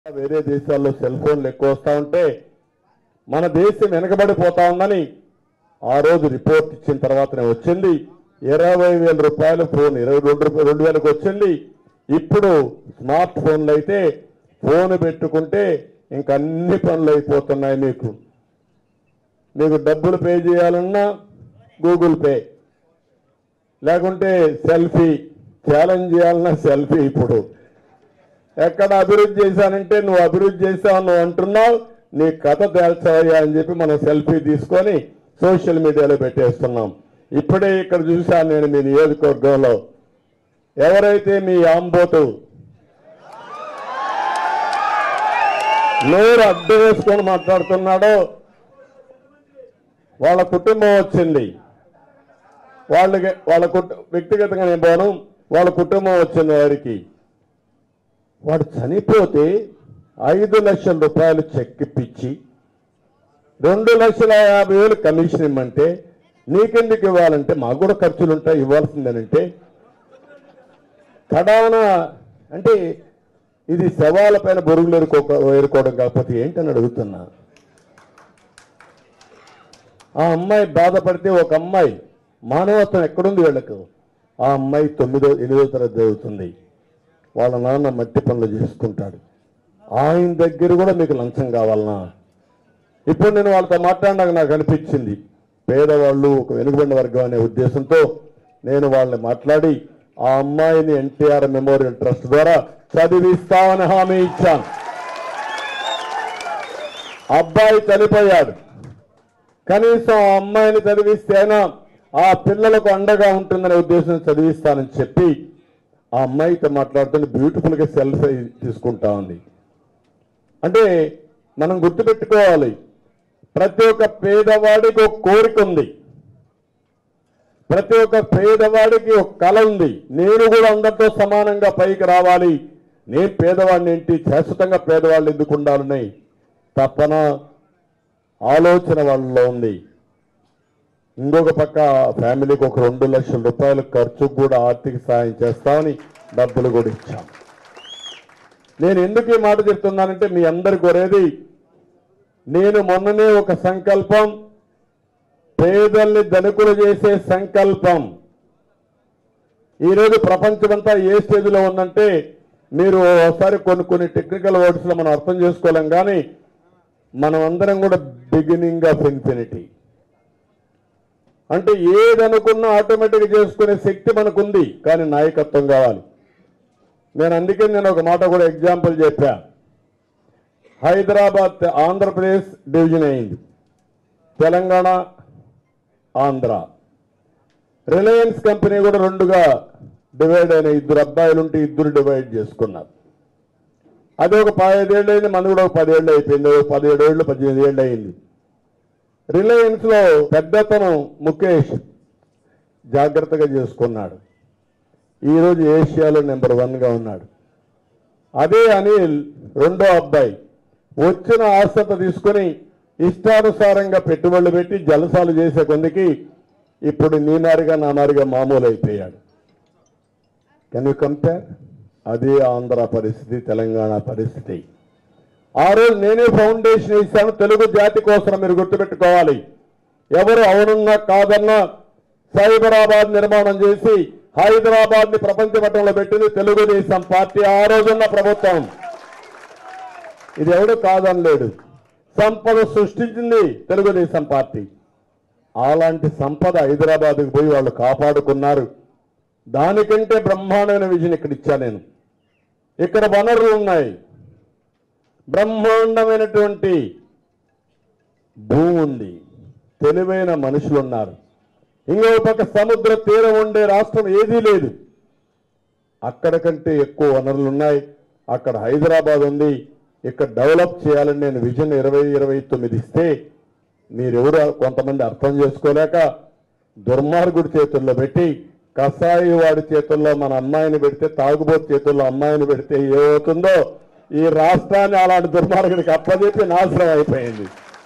వేరే దేశాల్లో సెల్ ఫోన్లు ఎక్కువ వస్తూ ఉంటే మన దేశం వెనకబడిపోతా ఉందని ఆ రోజు రిపోర్ట్ ఇచ్చిన తర్వాతనే వచ్చింది. 20,000 రూపాయల ఫోన్ 22,000కి వచ్చింది. ఇప్పుడు స్మార్ట్ ఫోన్లు అయితే ఫోన్ పెట్టుకుంటే ఇంక అన్ని పనులు అయిపోతున్నాయి. మీకు డబ్బులు పే చేయాలన్నా గూగుల్ పే, లేకుంటే సెల్ఫీ ఛాలెంజ్ చేయాలన్నా సెల్ఫీ. ఇప్పుడు ఎక్కడ అభివృద్ధి చేశానంటే నువ్వు అభివృద్ధి చేశావు నువ్వు అంటున్నావు, నీ కథ తేల్చావయ్యా అని చెప్పి మనం సెల్ఫీ తీసుకొని సోషల్ మీడియాలో పెట్టేస్తున్నాం. ఇప్పుడే ఇక్కడ చూశాను నేను మీ నియోజకవర్గంలో ఎవరైతే మీ ఆంబోతు నోరు అడ్డు వేసుకొని మాట్లాడుతున్నాడో వాళ్ళ కుటుంబం వచ్చింది. వాళ్ళ వ్యక్తిగతంగా నేను పోను, వాళ్ళ కుటుంబం వచ్చింది. వాడు చనిపోతే 5 లక్షల రూపాయలు చెక్ ఇప్పించి 2,50,000 కమిషన్ ఇమ్మంటే నీకెందుకు ఇవ్వాలంటే మాకు కూడా ఖర్చులు ఉంటాయి ఇవ్వాల్సిందేనంటే కడానా అంటే ఇది శవాల పైన బొరుగులు ఏరుకోవడం కాకపోతే ఏంటని అడుగుతున్నా. ఆ అమ్మాయి బాధపడితే ఒక అమ్మాయి మానవత్వం ఎక్కడుంది వీళ్ళకు? ఆ అమ్మాయి 8వ తరగతి చదువుతుంది. వాళ్ళ నాన్న మట్టి పనులు చేసుకుంటాడు. ఆయన దగ్గర కూడా మీకు లంచం కావాలనా? ఇప్పుడు నేను వాళ్ళతో మాట్లాడినాక నాకు అనిపించింది పేదవాళ్ళు ఒక వెనుకబడిన వర్గం అనే ఉద్దేశంతో నేను వాళ్ళని మాట్లాడి ఆ అమ్మాయిని ఎన్టీఆర్ మెమోరియల్ ట్రస్ట్ ద్వారా చదివిస్తామని హామీ ఇచ్చాను. అబ్బాయి చనిపోయాడు, కనీసం ఆ అమ్మాయిని చదివిస్తేనా ఆ పిల్లలకు అండగా ఉంటుందనే ఉద్దేశం చదివిస్తానని చెప్పి ఆ అమ్మాయితో మాట్లాడుతున్న బ్యూటిఫుల్గా సెల్ఫీ తీసుకుంటా ఉంది. అంటే మనం గుర్తుపెట్టుకోవాలి, ప్రతి ఒక్క పేదవాడికి ఒక కోరిక ఉంది, ప్రతి ఒక్క పేదవాడికి ఒక కళ ఉంది. నేను కూడా అందరితో సమానంగా పైకి రావాలి, నేను పేదవాడిని ఏంటి, శాశ్వతంగా పేదవాళ్ళు ఎందుకు ఉండాలని తప్పన ఆలోచన వాళ్ళలో ఉంది. ఇంకొక పక్క ఫ్యామిలీకి ఒక 2 లక్షల రూపాయల ఖర్చుకు కూడా ఆర్థిక సాయం చేస్తామని డబ్బులు కూడా ఇచ్చాం. నేను ఎందుకు ఈ మాట చెప్తున్నానంటే మీ అందరి కోరేది, నేను మొన్ననే ఒక సంకల్పం, పేదల్ని ధనికులు చేసే సంకల్పం. ఈరోజు ప్రపంచమంతా ఏ స్టేజ్లో ఉందంటే మీరు ఒకసారి కొన్ని టెక్నికల్ వర్డ్స్లో మనం అర్థం చేసుకోలేం, కానీ మనం అందరం కూడా బిగినింగ్ ఆఫ్ ఇన్ఫినిటీ. అంటే ఏదనుకున్నా ఆటోమేటిక్గా చేసుకునే శక్తి మనకుంది, కానీ నాయకత్వం కావాలి. అందుకే నేను ఒక మాట కూడా ఎగ్జాంపుల్ చెప్పా. హైదరాబాద్ ఆంధ్రప్రదేశ్ డివిజన్ అయింది, తెలంగాణ ఆంధ్ర. రిలయన్స్ కంపెనీ కూడా 2గా డివైడ్ అయిన 2 అబ్బాయిలుంటే 2 డివైడ్ చేసుకున్నారు. అది ఒక 15 ఏళ్ళు అయింది, మనది కూడా ఒక 10 ఏళ్ళు అయిపోయింది, 17 ఏళ్ళు 18 ఏళ్ళు అయింది. రిలయన్స్ లో పెద్దతను ముఖేష్ జాగ్రత్తగా చేసుకున్నాడు, ఈరోజు ఏషియాలో నెంబర్ 1గా ఉన్నాడు. అదే అనిల్ 2వ అబ్బాయి వచ్చిన ఆస్తి తీసుకుని ఇష్టానుసారంగా పెట్టుబడులు పెట్టి జలసాలు చేసే కొందికి ఇప్పుడు నీ మారిగా నా మారిగా మామూలు అయిపోయాడు. Can you compare? అదే ఆంధ్ర పరిస్థితి, తెలంగాణ పరిస్థితి. ఆ రోజు నేనే ఫౌండేషన్ ఇచ్చాను తెలుగు జాతి కోసం. మీరు గుర్తుపెట్టుకోవాలి, ఎవరు అవునన్నా కాదన్నా సైబరాబాద్ నిర్మాణం చేసి హైదరాబాద్ని ప్రపంచ పటంలో పెట్టింది తెలుగుదేశం పార్టీ, ఆ రోజున్న ప్రభుత్వం. ఇది ఎవడు కాదనలేడు, సంపద సృష్టించింది తెలుగుదేశం పార్టీ. అలాంటి సంపద హైదరాబాద్కి పోయి వాళ్ళు కాపాడుకున్నారు. దానికంటే బ్రహ్మాండమైన విజన్ ఇక్కడ ఇచ్చా నేను. ఇక్కడ వనరులు ఉన్నాయి, బ్రహ్మాండమైనటువంటి భూమి ఉంది, తెలివైన మనుషులు ఉన్నారు. ఇంకో పక్క సముద్ర తీరం ఉండే రాష్ట్రం ఏదీ లేదు. అక్కడ కంటే ఎక్కువ వనరులు ఉన్నాయి. అక్కడ హైదరాబాద్ ఉంది. ఇక్కడ డెవలప్ చేయాలని నేను విజన్ 2029 ఇస్తే మీరెవరు కొంతమంది అర్థం చేసుకోలేక దుర్మార్గుడి చేతుల్లో పెట్టి, కసాయి వాడి చేతుల్లో మన అమ్మాయిని పెడితే, తాగుబోతు చేతుల్లో అమ్మాయిని పెడితే ఏమవుతుందో ఈ రాష్ట్రాన్ని అలాంటి దుర్మార్గుడికి అప్పచెప్పి నాశనం అయిపోయింది.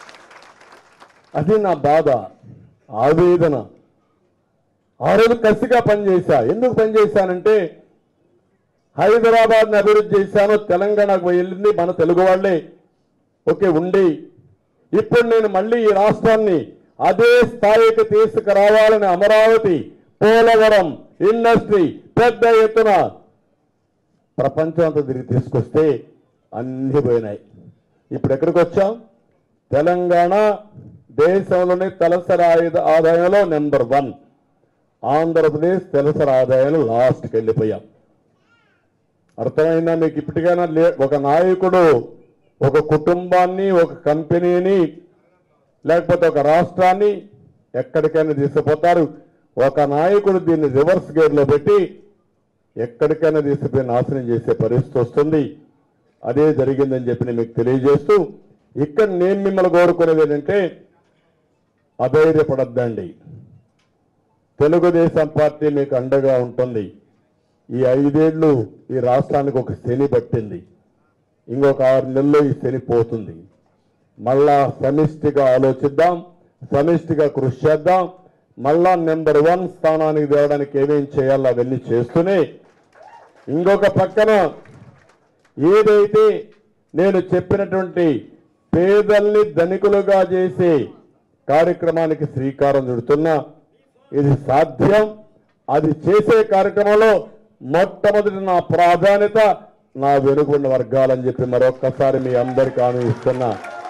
అది నా బాధ, ఆవేదన. ఆ రోజు కసిగా పనిచేశా. ఎందుకు పనిచేశానంటే హైదరాబాద్ని అభివృద్ధి చేశాను, తెలంగాణకు వెళ్ళింది మన తెలుగు వాళ్ళే ఓకే ఉండి, ఇప్పుడు నేను మళ్ళీ ఈ రాష్ట్రాన్ని అదే స్థాయికి తీసుకురావాలని అమరావతి, పోలవరం ఇండస్ట్రీ పెద్ద ఎత్తున ప్రపంచం అంతా తిరిగి తీసుకొస్తే అన్ని పోయినాయి. ఇప్పుడు ఎక్కడికి వచ్చాం? తెలంగాణ దేశంలోని తలసరి ఆదాయంలో నెంబర్ 1, ఆంధ్రప్రదేశ్ తలసరి ఆదాయంలో లాస్ట్కి వెళ్ళిపోయాం. అర్థమైందా మీకు? ఇప్పటికైనా ఒక నాయకుడు ఒక కుటుంబాన్ని, ఒక కంపెనీని, లేకపోతే ఒక రాష్ట్రాన్ని ఎక్కడికైనా తీసుకుపోతారు. ఒక నాయకుడు దీన్ని రివర్స్ గేర్లో పెట్టి ఎక్కడికైనా తీసుకుపోయి నాశనం చేసే పరిస్థితి వస్తుంది. అదే జరిగిందని చెప్పి నేను మీకు తెలియజేస్తూ, ఇక్కడ నేను మిమ్మల్ని కోరుకునేది ఏంటంటే అధైర్యపడద్దండి. తెలుగుదేశం పార్టీ మీకు అండగా ఉంటుంది. ఈ 5 ఏళ్ళు ఈ రాష్ట్రానికి ఒక శని పట్టింది. ఇంకొక 6 నెలల్లో ఈ శని పోతుంది. మళ్ళా సమిష్టిగా ఆలోచిద్దాం, సమిష్టిగా కృషి చేద్దాం. మళ్ళా నెంబర్ 1 స్థానానికి తేవడానికి ఏమేం చేయాలో అవన్నీ చేస్తూనే, ఇంకొక పక్కన ఏదైతే నేను చెప్పినటువంటి పేదల్ని ధనికులుగా చేసే కార్యక్రమానికి శ్రీకారం చుడుతున్నా. ఇది సాధ్యం. అది చేసే కార్యక్రమంలో మొట్టమొదటి నా ప్రాధాన్యత నా వెనుకున్న వర్గాలని చెప్పి మరొక్కసారి మీ అందరికీ హామీ ఇస్తున్నా.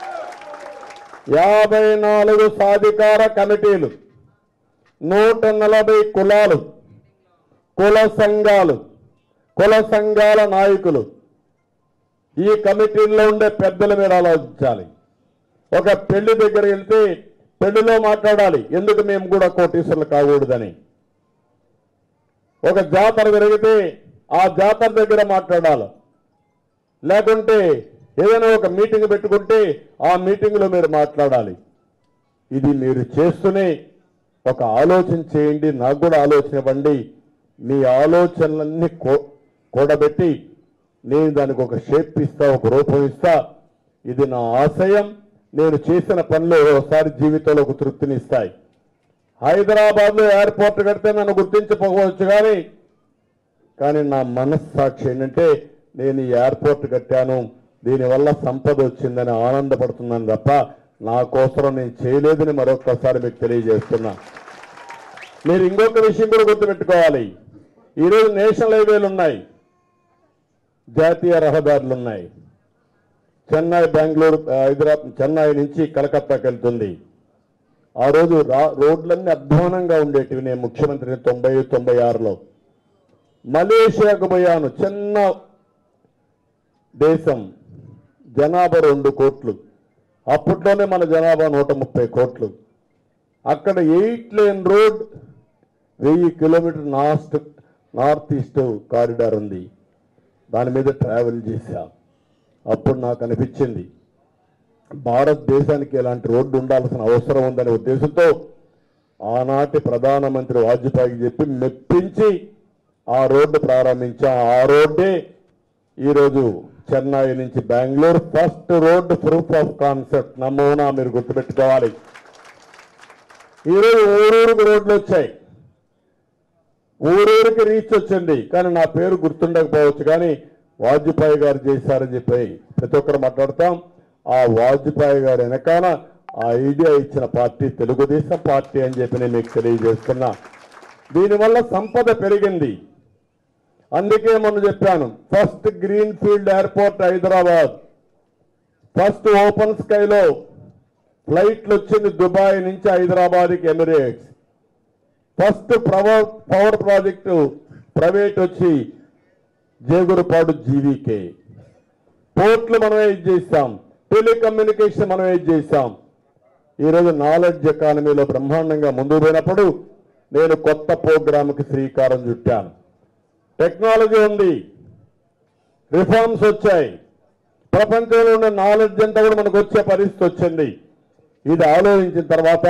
54 సాధికార కమిటీలు, 140 కులాలు, కుల సంఘాల నాయకులు, ఈ కమిటీల్లో ఉండే పెద్దల మీద ఆలోచించాలి. ఒక పెళ్లి దగ్గర వెళ్తే పెళ్లిలో మాట్లాడాలి, ఎందుకు మేము కూడా కోటీశ్వరులు కాకూడదని. ఒక జాతర జరిగితే ఆ జాతర దగ్గర మాట్లాడాలి. లేకుంటే ఏదైనా ఒక మీటింగ్ పెట్టుకుంటే ఆ మీటింగ్లో మీరు మాట్లాడాలి. ఇది మీరు చేస్తూనే ఒక ఆలోచన చేయండి, నాకు కూడా ఆలోచన ఇవ్వండి. మీ ఆలోచనలన్నీ కూడబెట్టి నేను దానికి ఒక షేప్ ఇస్తా, ఒక రూపం ఇస్తా. ఇది నా ఆశయం. నేను చేసిన పనులు ఒకసారి జీవితంలో ఒక తృప్తిని ఇస్తాయి. హైదరాబాద్లో ఎయిర్పోర్ట్ కడితే నన్ను గుర్తించకపోవచ్చు, కానీ నా మనస్సాక్షి ఏంటంటే నేను ఈ ఎయిర్పోర్ట్ కట్టాను, దీనివల్ల సంపద వచ్చిందని ఆనందపడుతున్నాను తప్ప నా కోసం నేను చేయలేదని మరొకసారి మీకు తెలియజేస్తున్నా. మీరు ఇంకొక విషయం కూడా గుర్తుపెట్టుకోవాలి. ఈరోజు నేషనల్ హైవేలు ఉన్నాయి, జాతీయ రహదారులు ఉన్నాయి. చెన్నై, బెంగళూరు, హైదరాబాద్, చెన్నై నుంచి కలకత్తాకి వెళ్తుంది. ఆ రోజు రోడ్లన్నీ అధ్వానంగా ఉండేటివి. నేను ముఖ్యమంత్రిని 96లో మలేషియాకు పోయాను. చిన్న దేశం, జనాభా 2 కోట్లు. అప్పట్లోనే మన జనాభా 130 కోట్లు. అక్కడ 8 lane road, 1000 kilometre north east corridor ఉంది. దాని మీద ట్రావెల్ చేశా. అప్పుడు నాకు అనిపించింది భారతదేశానికి ఇలాంటి రోడ్డు ఉండాల్సిన అవసరం ఉందనే ఉద్దేశంతో ఆనాటి ప్రధానమంత్రి వాజ్పేయికి చెప్పి మెప్పించి ఆ రోడ్డు ప్రారంభించాం. ఆ రోడ్డే ఈరోజు చెన్నై నుంచి Bengaluru first road, proof of concept నమూనా మీరు గుర్తుపెట్టుకోవాలి. ఈరోజు ఊరూరుకు రోడ్లు వచ్చాయి, ఊరూరికి రీచ్ వచ్చింది. కానీ నా పేరు గుర్తుండకపోవచ్చు, కానీ వాజ్పేయి గారు చేశారని చెప్పి ప్రతి ఒక్కరు మాట్లాడతాం. ఆ వాజ్పేయి గారు వెనకాల ఆ ఐడియా ఇచ్చిన పార్టీ తెలుగుదేశం పార్టీ అని చెప్పి నేను మీకు తెలియజేస్తున్నా. దీనివల్ల సంపద పెరిగింది. అందుకే మొన్న చెప్పాను, first green field airport Hyderabad, first open స్కైలో ఫ్లైట్లు వచ్చింది దుబాయ్ నుంచి హైదరాబాద్కి Emirates. First power project private వచ్చి జేగురుపాడు జీవీకే. పోర్ట్లు మనమే ఇది చేశాం, టెలికమ్యూనికేషన్ మనమే ఇది చేశాం. ఈరోజు నాలెడ్జ్ ఎకానమీలో బ్రహ్మాండంగా ముందుకు పోయినప్పుడు నేను కొత్త ప్రోగ్రామ్కి శ్రీకారం చుట్టాను. టెక్నాలజీ ఉంది, రిఫార్మ్స్ వచ్చాయి, ప్రపంచంలో ఉన్న నాలెడ్జ్ అంతా కూడా మనకు వచ్చే పరిస్థితి వచ్చింది. ఇది ఆలోచించిన తర్వాత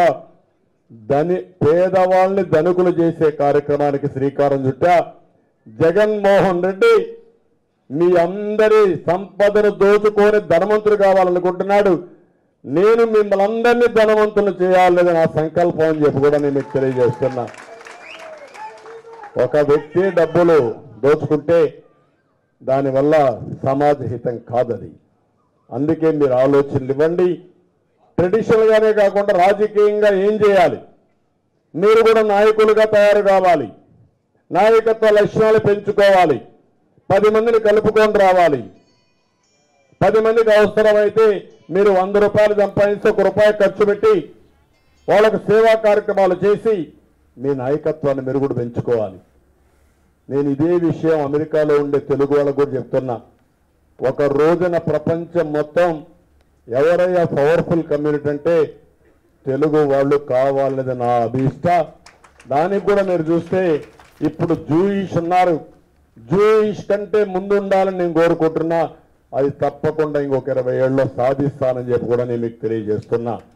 పేదవాళ్ళని ధనికులు చేసే కార్యక్రమానికి శ్రీకారం చుట్టా. జగన్మోహన్ రెడ్డి మీ అందరి సంపదను దోచుకొని ధనవంతులు కావాలనుకుంటున్నాడు. నేను మిమ్మల్ని అందరినీ ధనవంతులు చేయాలనేది నా సంకల్పం అని చెప్పి కూడా నేను మీకు తెలియజేస్తున్నా. ఒక వ్యక్తి డబ్బులు దోచుకుంటే దానివల్ల సమాజ హితం కాదది. అందుకే మీరు ఆలోచనలు ఇవ్వండి. ట్రెడిషనల్గానే కాకుండా రాజకీయంగా ఏం చేయాలి, మీరు కూడా నాయకులుగా తయారు కావాలి, నాయకత్వ లక్షణాలు పెంచుకోవాలి, 10 మందిని కలుపుకొని రావాలి. 10 మందికి అవసరమైతే మీరు 100 రూపాయలు సంపాదించి 1 రూపాయి ఖర్చు పెట్టి వాళ్ళకు సేవా కార్యక్రమాలు చేసి మీ నాయకత్వాన్ని మీరు కూడా పెంచుకోవాలి. నేను ఇదే విషయం అమెరికాలో ఉండే తెలుగు వాళ్ళకు కూడా చెప్తున్నా. ఒక రోజున ప్రపంచం మొత్తం ఎవరయ్యా పవర్ఫుల్ కమ్యూనిటీ అంటే తెలుగు వాళ్ళు కావాలనేది నా అభీష్ట. దానికి కూడా మీరు చూస్తే ఇప్పుడు జూయిష్ ఉన్నారు, జూయిష్ కంటే ముందు ఉండాలని నేను కోరుకుంటున్నా. అది తప్పకుండా ఇంకొక 20 ఏళ్ళలో సాధిస్తానని చెప్పి కూడా నేను మీకు తెలియజేస్తున్నా.